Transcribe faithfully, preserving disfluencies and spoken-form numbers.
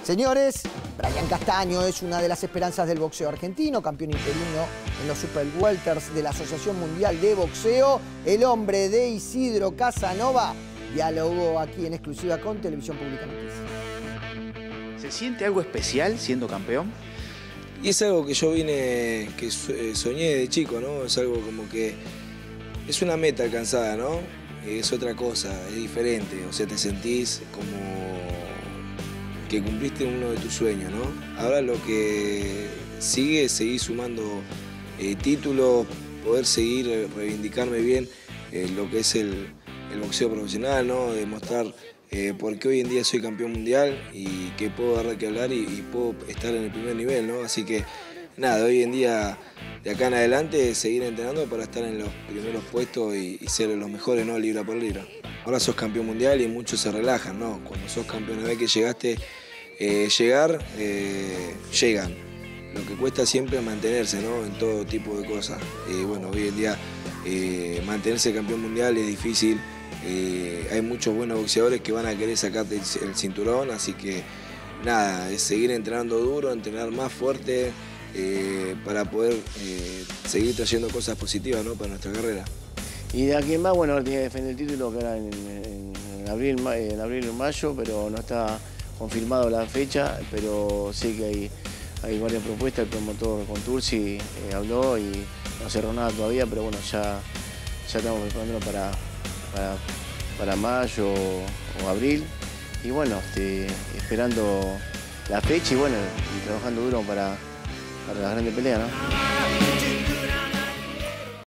Señores, Brian Castaño es una de las esperanzas del boxeo argentino, campeón interino en los Super Welters de la Asociación Mundial de Boxeo. El hombre de Isidro Casanova dialogó aquí en exclusiva con Televisión Pública Noticias. ¿Se siente algo especial siendo campeón? Y es algo que yo vine, que soñé de chico, ¿no? Es algo como que es una meta alcanzada, ¿no? Es otra cosa, es diferente, o sea, te sentís como que cumpliste uno de tus sueños, ¿no? Ahora lo que sigue es seguir sumando eh, títulos, poder seguir, reivindicarme bien eh, lo que es el, el boxeo profesional, ¿no? Demostrar eh, por qué hoy en día soy campeón mundial y que puedo dar de qué hablar y, y puedo estar en el primer nivel, ¿no? Así que nada, hoy en día, de acá en adelante, seguir entrenando para estar en los primeros puestos y, y ser los mejores, ¿no? Libra por libra. Ahora sos campeón mundial y muchos se relajan, ¿no? Cuando sos campeón, una vez que llegaste, eh, llegar, eh, llegan. Lo que cuesta siempre es mantenerse, ¿no? En todo tipo de cosas. Eh, bueno, hoy en día eh, mantenerse campeón mundial es difícil. Eh, hay muchos buenos boxeadores que van a querer sacarte el, el cinturón, así que nada, es seguir entrenando duro, entrenar más fuerte, Eh, para poder eh, seguir trayendo cosas positivas, ¿no? Para nuestra carrera. Y de aquí en más, bueno, ahora tiene que defender el título que era en, en, en abril, en abril o mayo, pero no está confirmado la fecha, pero sí que hay, hay varias propuestas. El promotor con Tursi eh, habló y no cerró nada todavía, pero bueno, ya, ya estamos preparándolo para, para, para mayo o abril. Y bueno, este, esperando la fecha y bueno, y trabajando duro para para la grande pelea, ¿no?